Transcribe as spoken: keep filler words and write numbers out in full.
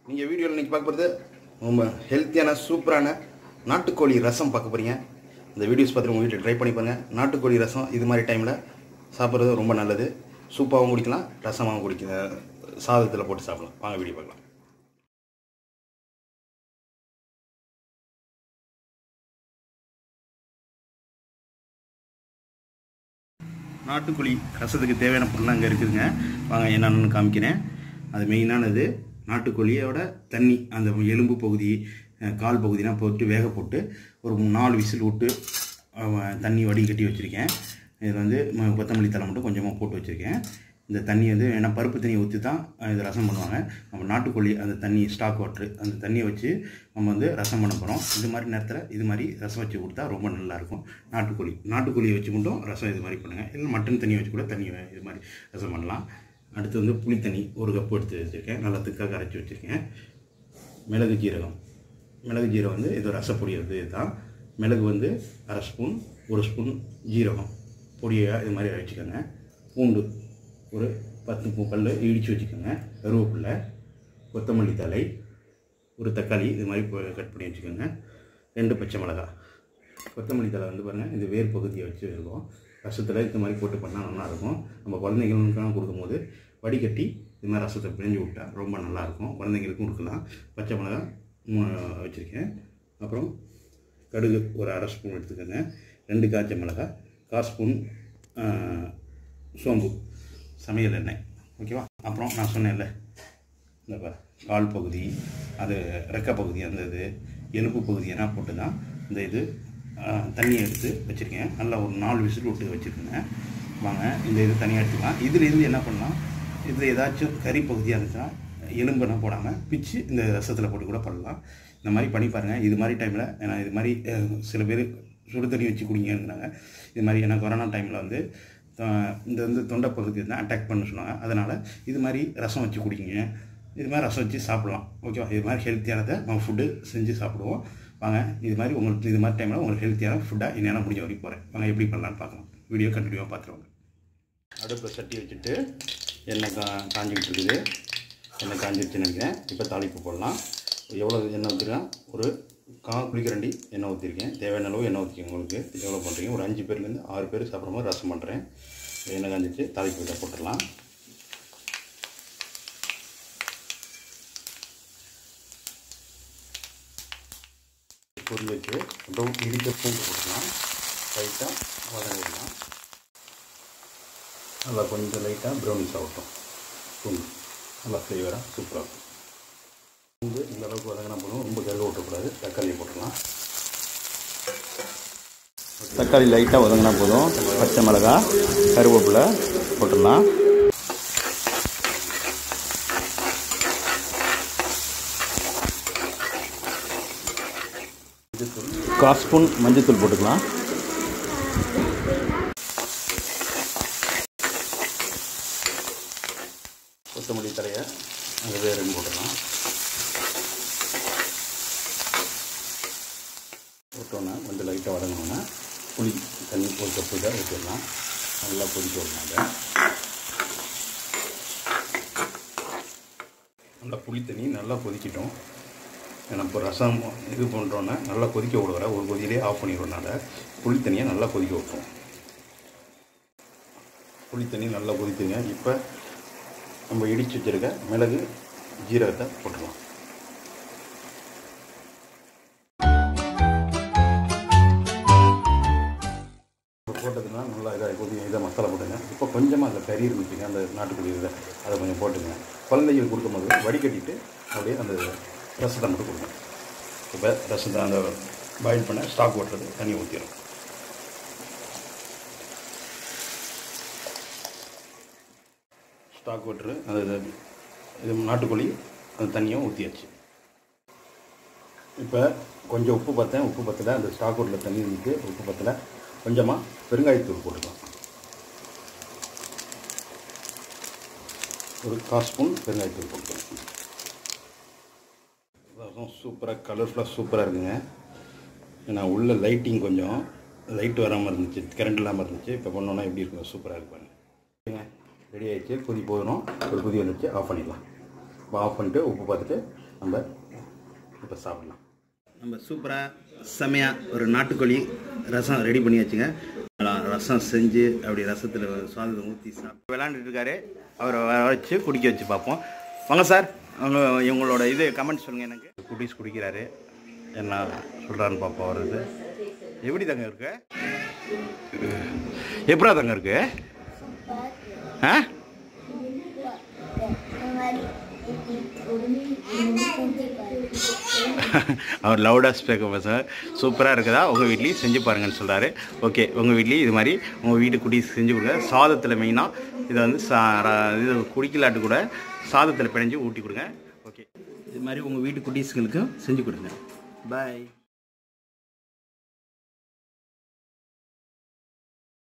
நீங்கள் வீடியோவில் இன்றைக்கி பார்க்க போகிறது ரொம்ப ஹெல்த்தியான சூப்பரான நாட்டுக்கோழி ரசம் பார்க்க போகிறீங்க. இந்த வீடியோஸ் பார்த்துட்டு உங்கள் வீட்டில் ட்ரை பண்ணி பாருங்கள். நாட்டுக்கோழி ரசம் இது மாதிரி டைமில் சாப்பிட்றது ரொம்ப நல்லது. சூப்பாகவும் குடிக்கலாம், ரசமாகவும் குடிக்க சாதத்தில் போட்டு சாப்பிடலாம். வாங்க வீடியோ பார்க்கலாம். நாட்டுக்கோழி ரசத்துக்கு தேவையான பொருள் அங்கே இருக்குதுங்க. வாங்க என்னென்னு காமிக்கிறேன். அது மெயினானது நாட்டுக்கோழியோட தண்ணி, அந்த எலும்பு பகுதி கால் பகுதியெலாம் போட்டு வேக போட்டு ஒரு நாலு விசில் விட்டு தண்ணி வடிகட்டி வச்சுருக்கேன். இதில் வந்து கொத்தமல்லி தலை மட்டும் கொஞ்சமாக போட்டு வச்சுருக்கேன். இந்த தண்ணி வந்து ஏன்னா பருப்பு தண்ணியை ஊற்றி தான் இது ரசம் பண்ணுவாங்க. நம்ம நாட்டுக்கோழி அந்த தண்ணி ஸ்டாக் வாட்ரு அந்த தண்ணியை வச்சு நம்ம வந்து ரசம் பண்ண போகிறோம். இது மாதிரி நேரத்தில் இது மாதிரி ரசம் வச்சு கொடுத்தா ரொம்ப நல்லாயிருக்கும். நாட்டுக்கோழி நாட்டுக்கோழியை வச்சு மட்டும் ரசம் இது மாதிரி பண்ணுங்கள். இல்லை மட்டன் தண்ணி வச்சு கூட தண்ணி இது மாதிரி ரசம் பண்ணலாம். அடுத்து வந்து புளி தண்ணி ஒரு கப்பு எடுத்து வச்சுருக்கேன். நல்லா திக்காக கரைச்சி வச்சுருக்கேன். மிளகு ஜீரகம் மிளகு ஜீரகம் வந்து இது ரசப்பொடி வந்து இதுதான். மிளகு வந்து அரை ஸ்பூன், ஒரு ஸ்பூன் ஜீரகம் பொடியாக இது மாதிரி வச்சுக்கோங்க. பூண்டு ஒரு பத்து பூ பல் இடித்து வச்சுக்கோங்க. கருவேப்பிலை, கொத்தமல்லி தழை, ஒரு தக்காளி இது மாதிரி கட் பண்ணி வச்சுக்கோங்க. ரெண்டு பச்சை மிளகாய். கொத்தமல்லி தழை வந்து பாருங்கள், இது வேர் பகுதியை வச்சு இருக்கும். ரசத்தில் இது மாதிரி போட்டு பண்ணால் நல்லாயிருக்கும். நம்ம குழந்தைங்களுக்கெல்லாம் கொடுக்கும்போது வடிகட்டி இது மாதிரி ரசத்தை பிழிஞ்சு விட்டால் ரொம்ப நல்லாயிருக்கும். குழந்தைங்களுக்கும் கொடுக்கலாம். பச்சை மிளகாய் வச்சுருக்கேன். அப்புறம் கடுகு ஒரு அரை ஸ்பூன் எடுத்துக்கோங்க. ரெண்டு காய்ச்ச மிளகாய், கால் ஸ்பூன் சோம்பு, சமையல் எண்ணெய், ஓகேவா. அப்புறம் நான் சொன்னேன்ல இந்த கால் பகுதி, அது ரெக்க பகுதி, அந்த இது எலும்பு பகுதியெல்லாம் போட்டு தான் இந்த இது தண்ணியை எடுத்து வச்சுருக்கேன். நல்லா ஒரு நாலு விசில் விட்டு வச்சுருக்கேங்க. வாங்க இந்த இது தனியாக எடுத்துக்கலாம். இதுலேருந்து என்ன பண்ணலாம், இதில் ஏதாச்சும் கறி பகுதியாக இருந்துச்சுன்னா எலும்பெல்லாம் போடாமல் பிச்சு இந்த ரசத்தில் போட்டு கூட பண்ணலாம். இந்த மாதிரி பண்ணி பாருங்கள். இது மாதிரி டைமில் ஏன்னா இது மாதிரி சில பேர் சுடு தண்ணி வச்சு குடிங்கிறாங்க. இது மாதிரி ஏன்னா கொரோனா டைமில் வந்து இந்த வந்து தொண்டை பகுதி தான் அட்டாக் பண்ண சொன்னாங்க. அதனால் இது மாதிரி ரசம் வச்சு குடிங்க. இது மாதிரி ரசம் வச்சு சாப்பிட்லாம், ஓகேவா. இது மாதிரி ஹெல்த்தியானதை நம்ம ஃபுட்டு செஞ்சு சாப்பிடுவோம். வாங்க இது மாதிரி உங்களுக்கு இது மாதிரி டைமில் உங்களுக்கு ஹெல்த்தியான ஃபுட்டாக என்னென்ன முடிஞ்ச வரைக்கும் போகிறேன். வாங்க எப்படி பண்ணலான்னு பார்க்கலாம். வீடியோ கண்டினியூவாக பார்த்துருவாங்க. அடுப்பில் சட்டி வச்சுட்டு எண்ணெய் கா காஞ்சிக்கிட்டு இருக்குது. எண்ணெய் காஞ்சிடுச்சுன்னு நினைக்கிறேன். இப்போ தாளிப்பு போடலாம். எவ்வளோ எண்ணெய் ஊற்றிருக்கேன், ஒரு கால் குளிக்கரண்டி எண்ணெய் ஊற்றிருக்கேன். தேவையான அளவு எண்ணெய் ஊற்றிக்கங்க. உங்களுக்கு எவ்வளோ பண்ணுறீங்க, ஒரு அஞ்சு பேர்லேருந்து ஆறு பேர் சாப்பிட்ற மாதிரி ரசம் பண்ணுறேன். எண்ணெய் காஞ்சிச்சு, தாளிப்பு இதை போட்டுடலாம். பொருள் வச்சு அப்புறம் இடிக்க பூண்டு போட்டுக்கலாம். லைட்டாக வதங்க விடலாம். நல்லா கொஞ்சம் லைட்டாக ப்ரௌனிஷ் ஆகட்டும். பூண்டு நல்லா ஃப்ளேவராக சூப்பராக இருக்கும். பூண்டு இந்த அளவுக்கு வதங்கினா போதும், ரொம்ப கருக விட்டக்கூடாது. தக்காளியை போட்டுடலாம். தக்காளி லைட்டாக வதங்கினா போதும். பச்சை மிளகாய், கருவேப்பிலை போட்டுடலாம். கால் ஸ்பூன் மஞ்சள்தூள் போட்டுக்கலாம். கொத்தமல்லி தழையை அங்கே வேறுன்னு போட்டுடலாம். போட்டோன்னா கொஞ்சம் லைட்டாக வதங்கினோன்னா புளி தண்ணி ஒரு கப்பு இதாக ஊற்றிடலாம். நல்லா கொதிக்க விடலாங்க. நல்லா புளி தண்ணி நல்லா கொதிக்கிட்டோம். ஏன்னா இப்போ ரசம் இது பண்ணுறோன்னா நல்லா கொதிக்க விடுற ஒரு கொதியிலே ஆஃப் பண்ணிடுறதுனால புளி தண்ணியை நல்லா கொதிக்க விட்டுரும். புளி தண்ணி நல்லா கொதித்துங்க. இப்போ நம்ம இடித்து வச்சுருக்க மிளகு ஜீரகத்தை போட்டுடலாம். போட்டதுன்னா நல்லா இதாக கொதி இதை மசாலா போட்டுங்க. இப்போ கொஞ்சமாக அந்த கறி இருந்துச்சுங்க, அந்த நாட்டுக்கோழி இதில் அதை கொஞ்சம் போட்டுங்க. குழந்தைகள் கொடுக்கும்போது வடிகட்டிட்டு அப்படியே அந்த ரசத்தை மட்டும் கொடுங்க. இப்போ ரசத்தை அந்த பாயில் பண்ண ஸ்டாக் ஓட்டுறது தண்ணி ஊற்றிடும். ஸ்டாக் ஓட்டுரு அது இது நாட்டுக்கோழி அந்த தண்ணியும் ஊற்றியாச்சு. இப்போ கொஞ்சம் உப்பு பார்த்தேன், உப்பு பத்தலை. அந்த ஸ்டாக் ஓட்டில் தண்ணி இருந்துட்டு உப்பு பத்தலை. கொஞ்சமாக பெருங்காயத்தூள் போட்டுக்கலாம். ஒரு கால் ஸ்பூன் பெருங்காயத்தூள் போட்டுக்கலாம். ரசம் சூப்பராக கலர்ஃபுல்லாக சூப்பராக இருக்குங்க. ஏன்னா உள்ள லைட்டிங் கொஞ்சம் லைட் வராமல் இருந்துச்சு, கரண்ட் இல்லாமல் இருந்துச்சு. இப்போ பண்ணோன்னா எப்படி இருக்கும், சூப்பராக இருப்பாங்க. ரெடி ஆகிடுச்சு. கொதி போகணும். ஒரு கொதி வந்துச்சு, ஆஃப் பண்ணிடலாம். ஆஃப் பண்ணிட்டு உப்பு பார்த்துட்டு நம்ம இப்போ சாப்பிட்லாம். நம்ம சூப்பராக செமையாக ஒரு நாட்டுக்கோழி ரசம் ரெடி பண்ணி வச்சுங்க. ரசம் செஞ்சு அப்படி ரசத்தில் சாதத்தை ஊற்றி சாப்பிட்டு விளாண்டுட்டு இருக்காரு. அவரை வச்சு குடிக்க வச்சு பார்ப்போம். வாங்க சார், அவங்க இவங்களோட இது கமெண்ட் சொல்லுங்கள். எனக்கு குட்டீஸ் குடிக்கிறாரு, என்ன சொல்கிறான்னு பார்ப்போம். அவர் இது எப்படி தாங்க இருக்கு? எப்படா தாங்க இருக்கு? ஆ அவர் லவுடாக ஸ்பீக்கர் சார் சூப்பராக இருக்குதா, உங்கள் வீட்லேயும் செஞ்சு பாருங்கன்னு சொல்கிறாரு. ஓகே, உங்கள் வீட்லேயும் இது மாதிரி உங்கள் வீட்டு குட்டீஸ் செஞ்சு கொடுங்க. சாதத்தில் மெயினாக இதை வந்து சா இது குடிக்கலாட்டு கூட சாதத்தில் பிணைஞ்சு ஊட்டி கொடுங்க. ஓகே, இது மாதிரி உங்கள் வீட்டு குட்டீஸ்களுக்கும் செஞ்சு கொடுங்க. பாய்.